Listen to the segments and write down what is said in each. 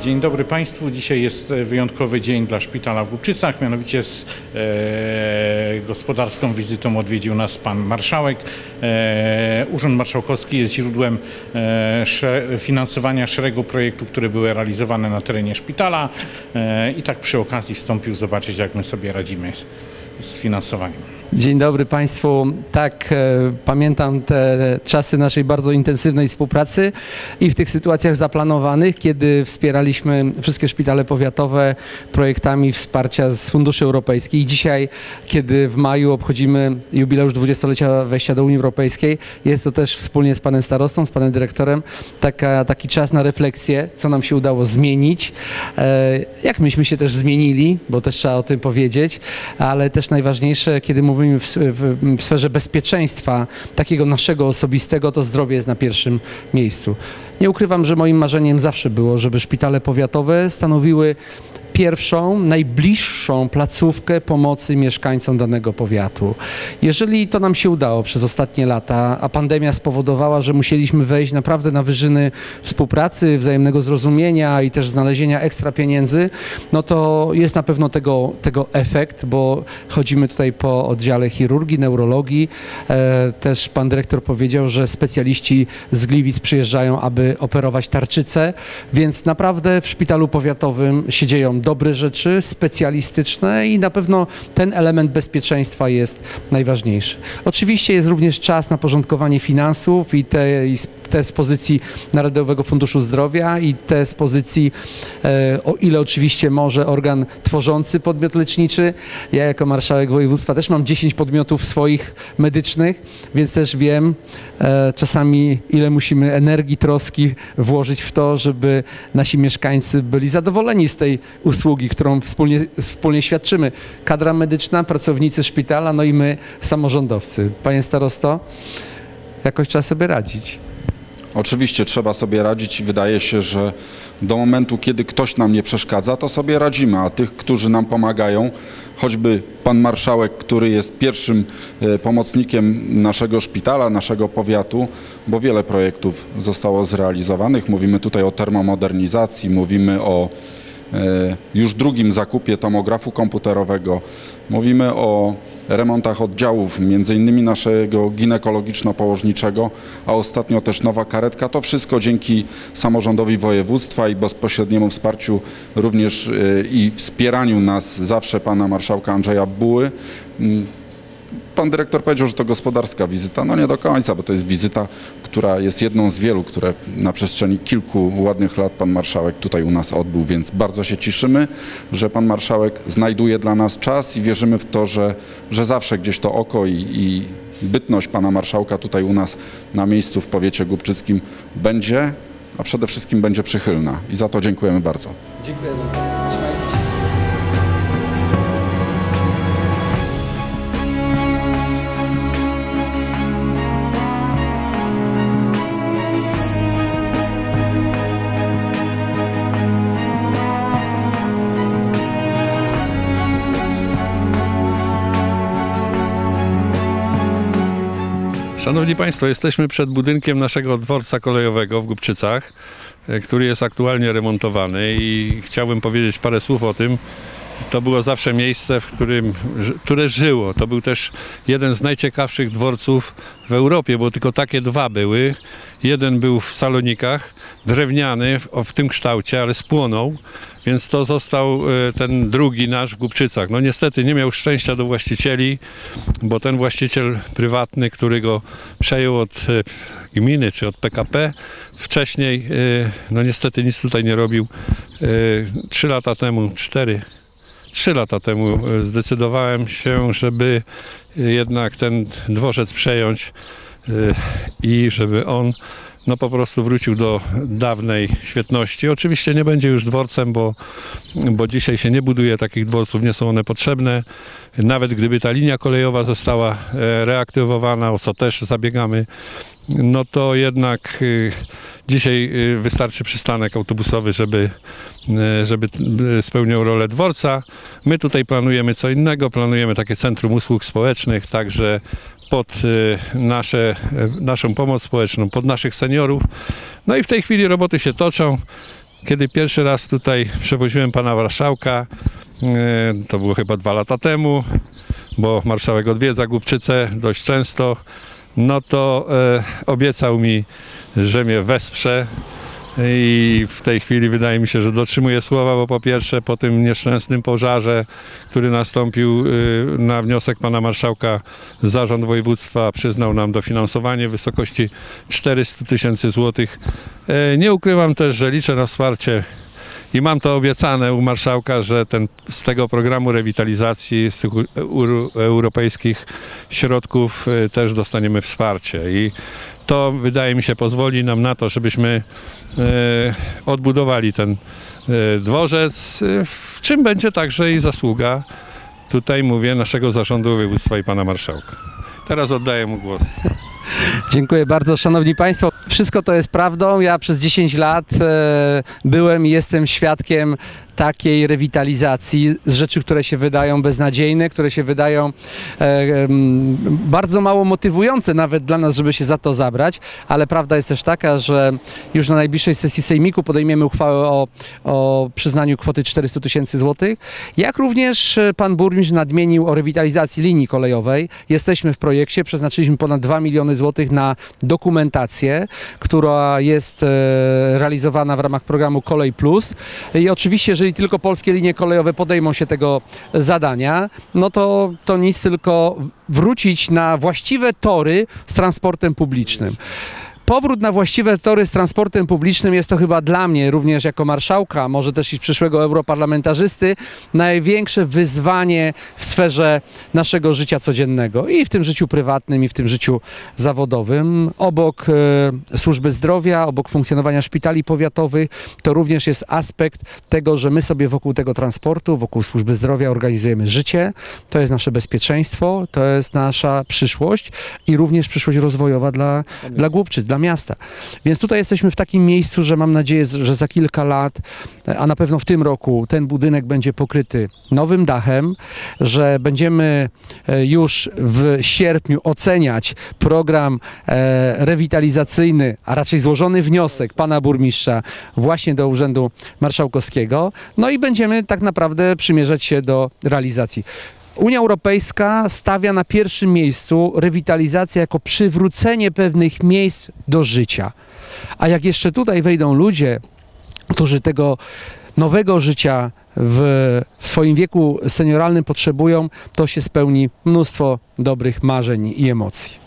Dzień dobry Państwu. Dzisiaj jest wyjątkowy dzień dla szpitala w Głubczycach, mianowicie z gospodarską wizytą odwiedził nas pan marszałek. Urząd Marszałkowski jest źródłem finansowania szeregu projektów, które były realizowane na terenie szpitala i tak przy okazji wstąpił zobaczyć, jak my sobie radzimy z finansowaniem. Dzień dobry Państwu. Tak, pamiętam te czasy naszej bardzo intensywnej współpracy i w tych sytuacjach zaplanowanych, kiedy wspieraliśmy wszystkie szpitale powiatowe projektami wsparcia z funduszy europejskich. Dzisiaj, kiedy w maju obchodzimy jubileusz 20-lecia wejścia do Unii Europejskiej, jest to też wspólnie z panem starostą, z panem dyrektorem taki czas na refleksję, co nam się udało zmienić, jak myśmy się też zmienili, bo też trzeba o tym powiedzieć, ale też najważniejsze, kiedy mówimy w sferze bezpieczeństwa, takiego naszego osobistego, to zdrowie jest na pierwszym miejscu. Nie ukrywam, że moim marzeniem zawsze było, żeby szpitale powiatowe stanowiły pierwszą, najbliższą placówkę pomocy mieszkańcom danego powiatu. Jeżeli to nam się udało przez ostatnie lata, a pandemia spowodowała, że musieliśmy wejść naprawdę na wyżyny współpracy, wzajemnego zrozumienia i też znalezienia ekstra pieniędzy, no to jest na pewno tego efekt, bo chodzimy tutaj po oddziale chirurgii, neurologii. Też pan dyrektor powiedział, że specjaliści z Gliwic przyjeżdżają, aby operować tarczycę, więc naprawdę w szpitalu powiatowym się dzieją dobre rzeczy, specjalistyczne i na pewno ten element bezpieczeństwa jest najważniejszy. Oczywiście jest również czas na porządkowanie finansów i te z pozycji Narodowego Funduszu Zdrowia i te z pozycji, o ile oczywiście może organ tworzący podmiot leczniczy. Ja jako marszałek województwa też mam 10 podmiotów swoich medycznych, więc też wiem czasami, ile musimy energii, troski włożyć w to, żeby nasi mieszkańcy byli zadowoleni z tej usługi, którą wspólnie świadczymy. Kadra medyczna, pracownicy szpitala, no i my, samorządowcy. Panie starosto, jakoś trzeba sobie radzić. Oczywiście trzeba sobie radzić i wydaje się, że do momentu, kiedy ktoś nam nie przeszkadza, to sobie radzimy, a tych, którzy nam pomagają, choćby pan marszałek, który jest pierwszym pomocnikiem naszego szpitala, naszego powiatu, bo wiele projektów zostało zrealizowanych. Mówimy tutaj o termomodernizacji, mówimy o już drugim zakupie tomografu komputerowego, mówimy o remontach oddziałów, między innymi naszego ginekologiczno-położniczego, a ostatnio też nowa karetka. To wszystko dzięki samorządowi województwa i bezpośredniemu wsparciu również i wspieraniu nas zawsze pana marszałka Andrzeja Buły. Pan dyrektor powiedział, że to gospodarska wizyta. No nie do końca, bo to jest wizyta, która jest jedną z wielu, które na przestrzeni kilku ładnych lat pan marszałek tutaj u nas odbył, więc bardzo się cieszymy, że pan marszałek znajduje dla nas czas i wierzymy w to, że zawsze gdzieś to oko i bytność pana marszałka tutaj u nas na miejscu w powiecie głubczyckim będzie, a przede wszystkim będzie przychylna. I za to dziękujemy bardzo. Dziękuję. Szanowni Państwo, jesteśmy przed budynkiem naszego dworca kolejowego w Głubczycach, który jest aktualnie remontowany i chciałbym powiedzieć parę słów o tym. To było zawsze miejsce, które żyło. To był też jeden z najciekawszych dworców w Europie, bo tylko takie dwa były. Jeden był w Salonikach, drewniany, w tym kształcie, ale spłonął, więc to został ten drugi nasz w Głubczycach. No niestety nie miał szczęścia do właścicieli, bo ten właściciel prywatny, który go przejął od gminy czy od PKP, wcześniej no niestety nic tutaj nie robił. 3 lata temu zdecydowałem się, żeby jednak ten dworzec przejąć i żeby on no po prostu wrócił do dawnej świetności. Oczywiście nie będzie już dworcem, bo dzisiaj się nie buduje takich dworców, nie są one potrzebne. Nawet gdyby ta linia kolejowa została reaktywowana, o co też zabiegamy, no to jednak dzisiaj wystarczy przystanek autobusowy, żeby spełniał rolę dworca. My tutaj planujemy co innego, planujemy takie centrum usług społecznych, także pod naszą pomoc społeczną, pod naszych seniorów. No i w tej chwili roboty się toczą. kiedy pierwszy raz tutaj przewoziłem pana marszałka, to było chyba 2 lata temu, bo marszałek odwiedza Głubczyce dość często, no to obiecał mi, że mnie wesprze. I w tej chwili wydaje mi się, że dotrzymuje słowa, bo po pierwsze po tym nieszczęsnym pożarze, który nastąpił na wniosek pana marszałka, zarząd województwa przyznał nam dofinansowanie w wysokości 400 000 złotych. Nie ukrywam też, że liczę na wsparcie i mam to obiecane u marszałka, że z tego programu rewitalizacji, z tych europejskich środków też dostaniemy wsparcie. I to, wydaje mi się, pozwoli nam na to, żebyśmy odbudowali ten dworzec, w czym będzie także i zasługa, tutaj mówię, naszego zarządu województwa i pana marszałka. Teraz oddaję mu głos. Dziękuję bardzo. Szanowni Państwo, wszystko to jest prawdą. Ja przez 10 lat byłem i jestem świadkiem takiej rewitalizacji z rzeczy, które się wydają beznadziejne, które się wydają bardzo mało motywujące nawet dla nas, żeby się za to zabrać, ale prawda jest też taka, że już na najbliższej sesji sejmiku podejmiemy uchwałę o przyznaniu kwoty 400 000 złotych, jak również pan burmistrz nadmienił o rewitalizacji linii kolejowej. Jesteśmy w projekcie, przeznaczyliśmy ponad 2 miliony złotych na dokumentację, która jest realizowana w ramach programu Kolej Plus i oczywiście, jeżeli tylko polskie linie kolejowe podejmą się tego zadania, no to nic, tylko wrócić na właściwe tory z transportem publicznym. Powrót na właściwe tory z transportem publicznym jest to chyba dla mnie, również jako marszałka, może też i przyszłego europarlamentarzysty, największe wyzwanie w sferze naszego życia codziennego i w tym życiu prywatnym, i w tym życiu zawodowym. Obok służby zdrowia, obok funkcjonowania szpitali powiatowych, to również jest aspekt tego, że my sobie wokół tego transportu, wokół służby zdrowia organizujemy życie. To jest nasze bezpieczeństwo, to jest nasza przyszłość i również przyszłość rozwojowa dla Głubczyc, dla miasta. Więc tutaj jesteśmy w takim miejscu, że mam nadzieję, że za kilka lat, a na pewno w tym roku, ten budynek będzie pokryty nowym dachem, że będziemy już w sierpniu oceniać program rewitalizacyjny, a raczej złożony wniosek pana burmistrza właśnie do Urzędu Marszałkowskiego, no i będziemy tak naprawdę przymierzać się do realizacji. Unia Europejska stawia na pierwszym miejscu rewitalizację jako przywrócenie pewnych miejsc do życia. A jak jeszcze tutaj wejdą ludzie, którzy tego nowego życia w swoim wieku senioralnym potrzebują, to się spełni mnóstwo dobrych marzeń i emocji.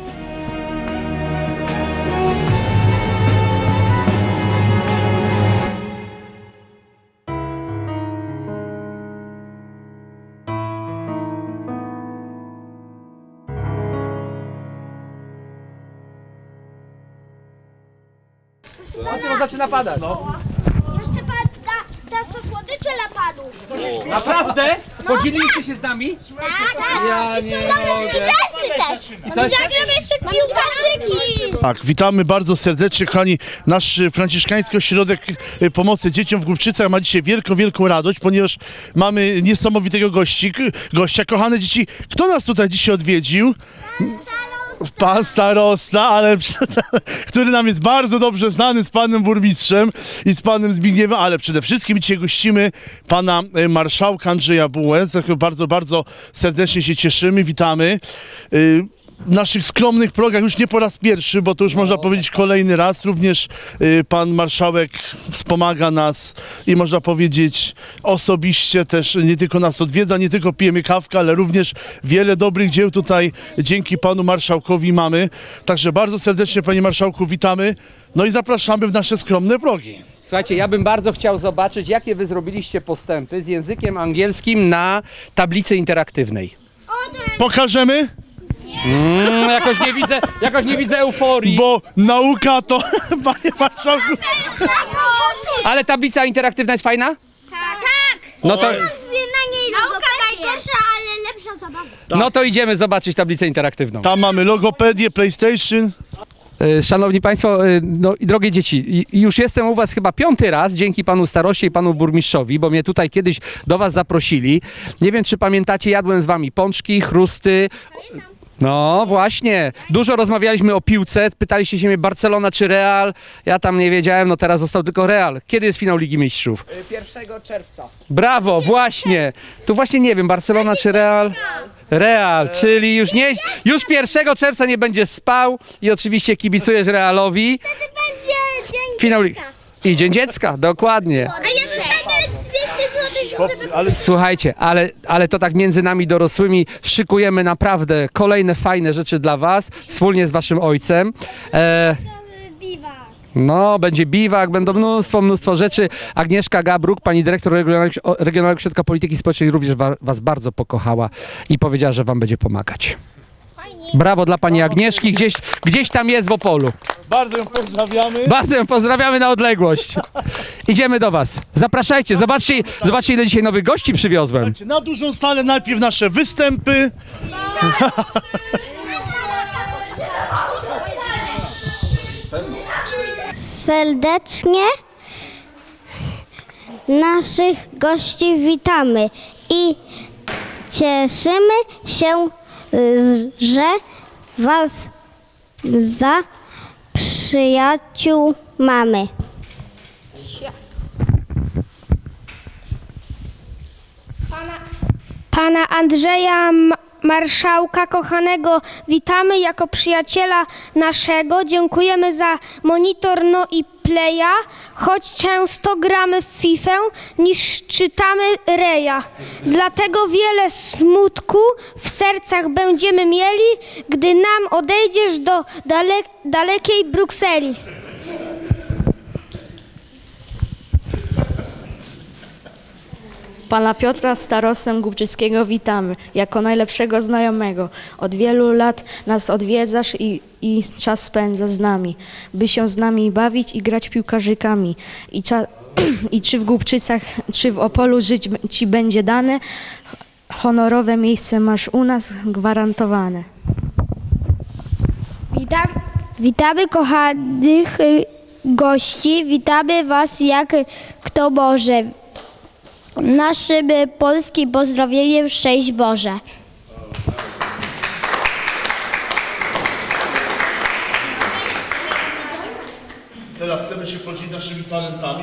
Zaczyna padać. Jeszcze pan da co słodycze dla panów. Naprawdę? Podzieliliście się z nami? Tak. Ja nie mogę. Też. I coś? Zagram jeszcze piłkarzyki. Tak, witamy bardzo serdecznie, kochani. Nasz franciszkański ośrodek pomocy dzieciom w Głubczycach ma dzisiaj wielką radość, ponieważ mamy niesamowitego gościa. Kochane dzieci, kto nas tutaj dzisiaj odwiedził? Pan starosta, ale który nam jest bardzo dobrze znany z panem burmistrzem i z panem Zbigniewem, ale przede wszystkim dzisiaj gościmy pana marszałka Andrzeja Bułę. Bardzo serdecznie się cieszymy, witamy. W naszych skromnych progach już nie po raz pierwszy, bo to już można powiedzieć kolejny raz. Również pan marszałek wspomaga nas i można powiedzieć osobiście też nie tylko nas odwiedza, nie tylko pijemy kawkę, ale również wiele dobrych dzieł tutaj dzięki panu marszałkowi mamy. Także bardzo serdecznie, panie marszałku, witamy. No i zapraszamy w nasze skromne progi. Słuchajcie, ja bym bardzo chciał zobaczyć, jakie wy zrobiliście postępy z językiem angielskim na tablicy interaktywnej. Pokażemy? Jakoś nie widzę euforii. Bo nauka to, panie marszałku... Ale tablica interaktywna jest fajna? Tak. No to, Na niej nauka najgorsza, ale lepsza zabawa. no to idziemy zobaczyć tablicę interaktywną. Tam mamy logopedię, PlayStation. Szanowni Państwo, no i drogie dzieci, już jestem u Was chyba 5. raz dzięki panu staroście i panu burmistrzowi, bo mnie tutaj kiedyś do Was zaprosili. Nie wiem, czy pamiętacie, jadłem z Wami pączki, chrusty. No właśnie, dużo rozmawialiśmy o piłce, pytaliście się mnie Barcelona czy Real, ja tam nie wiedziałem, no teraz został tylko Real. Kiedy jest finał Ligi Mistrzów? 1 czerwca. Brawo, właśnie, tu właśnie nie wiem, Barcelona czy Real? Real, czyli już 1 czerwca nie będzie spał i oczywiście kibicujesz Realowi. Będzie dzień Finał Ligi. I Dzień Dziecka, dokładnie. A ja dostanę 200 zł, żeby... Słuchajcie, ale to tak między nami dorosłymi szykujemy naprawdę kolejne fajne rzeczy dla was, wspólnie z waszym ojcem. Biwak. No, będzie biwak, będą mnóstwo rzeczy. Agnieszka Gabruk, pani dyrektor Regionalnego Ośrodka Polityki Społecznej również was bardzo pokochała i powiedziała, że wam będzie pomagać. Brawo dla pani Agnieszki, gdzieś tam jest w Opolu. Bardzo ją pozdrawiamy. Bardzo ją pozdrawiamy na odległość. Idziemy do was. Zapraszajcie, zobaczcie ile dzisiaj nowych gości przywiozłem. Na dużą salę najpierw nasze występy. Serdecznie naszych gości witamy i cieszymy się, że was za przyjaciół mamy. Pana Andrzeja Marszałka kochanego witamy jako przyjaciela naszego. Dziękujemy za monitor no i playa, choć często gramy w Fifę niż czytamy Reja. Dlatego wiele smutku w sercach będziemy mieli, gdy nam odejdziesz do dalekiej Brukseli. Pana Piotra starostę Głubczyckiego witamy, jako najlepszego znajomego. Od wielu lat nas odwiedzasz i czas spędzasz z nami, by się z nami bawić i grać piłkarzykami. I czy w Głubczycach, czy w Opolu żyć ci będzie dane, honorowe miejsce masz u nas gwarantowane. Witamy kochanych gości, witamy was jak kto może. Naszym polskim pozdrowieniem szczęść Boże. Teraz chcemy się podzielić naszymi talentami.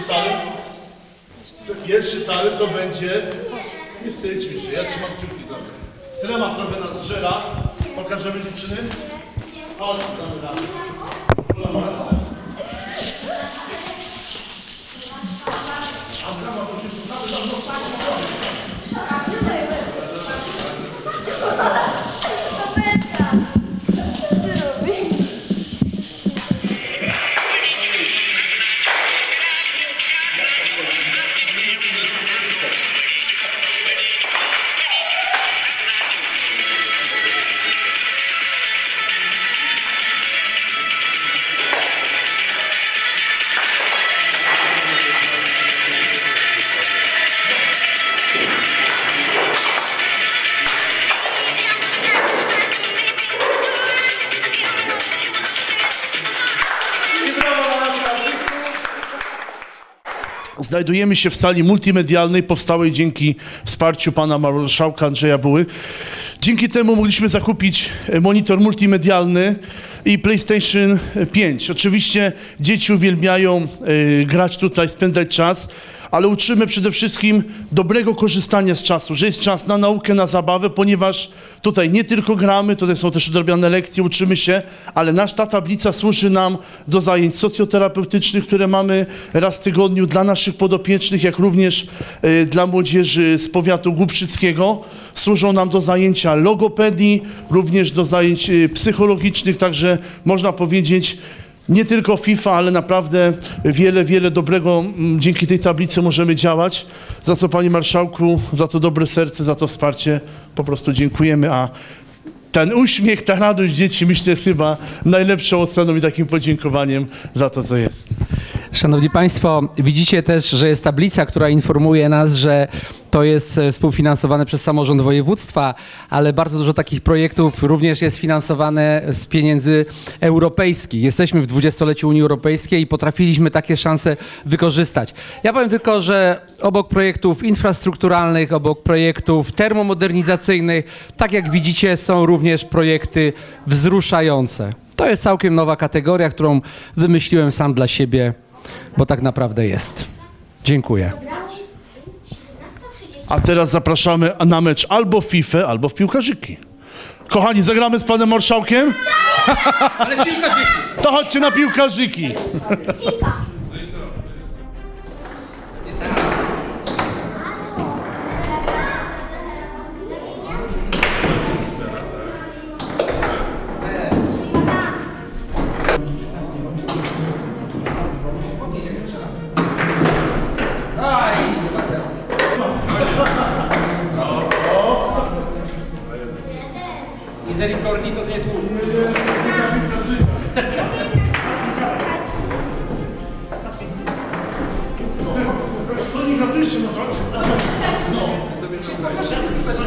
Pierwszy talent to będzie... Nie wstydźmy się, ja trzymam kciuki za to. Trema trochę nas zżera. Pokażemy dziewczyny? Chodź, damy radę. Znajdujemy się w sali multimedialnej powstałej dzięki wsparciu pana marszałka Andrzeja Buły. Dzięki temu mogliśmy zakupić monitor multimedialny i PlayStation 5. Oczywiście dzieci uwielbiają grać tutaj, spędzać czas, ale uczymy przede wszystkim dobrego korzystania z czasu, że jest czas na naukę, na zabawę, ponieważ tutaj nie tylko gramy, tutaj są też odrobione lekcje, uczymy się, ale ta tablica służy nam do zajęć socjoterapeutycznych, które mamy raz w tygodniu dla naszych podopiecznych, jak również dla młodzieży z powiatu głubszyckiego. Służą nam do zajęcia logopedii, również do zajęć psychologicznych, także można powiedzieć, nie tylko FIFA, ale naprawdę wiele dobrego dzięki tej tablicy możemy działać. Za co, panie marszałku, za to dobre serce, za to wsparcie po prostu dziękujemy, a ten uśmiech, ta radość dzieci, myślę, jest chyba najlepszą oceną i takim podziękowaniem za to, co jest. Szanowni Państwo, widzicie też, że jest tablica, która informuje nas, że to jest współfinansowane przez samorząd województwa, ale bardzo dużo takich projektów również jest finansowane z pieniędzy europejskich. Jesteśmy w 20-leciu Unii Europejskiej i potrafiliśmy takie szanse wykorzystać. Ja powiem tylko, że obok projektów infrastrukturalnych, obok projektów termomodernizacyjnych, tak jak widzicie, są również projekty wzruszające. To jest całkiem nowa kategoria, którą wymyśliłem sam dla siebie, bo tak naprawdę jest. Dziękuję. A teraz zapraszamy na mecz albo w FIFA, albo w piłkarzyki. Kochani, zagramy z panem marszałkiem? Ale piłkarzyki! To chodźcie na piłkarzyki. Misericordi to nie tu. To nie gadujcie, no chodź.